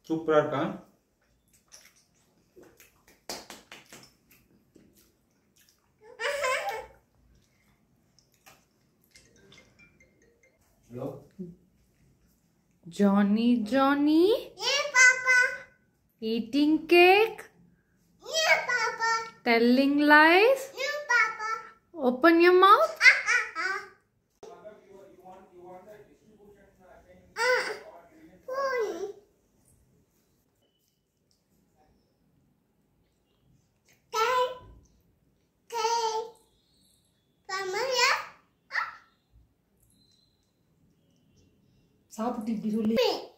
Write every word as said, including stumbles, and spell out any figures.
சூப்பரா இருக்கா? Hello? Johnny, Johnny? Yeah, Papa. Eating cake? Yeah, Papa. Telling lies? Yeah, Papa. Open your mouth. சாப்பிட்டு இப்படி சொல்லி